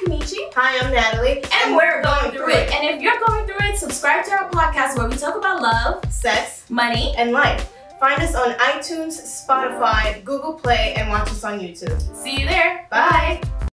Kenechi. Hi, I'm Natalie. And we're going through it. And if you're going through it, subscribe to our podcast where we talk about love, sex, money, and life. Find us on iTunes, Spotify, Google Play, and watch us on YouTube. See you there. Bye.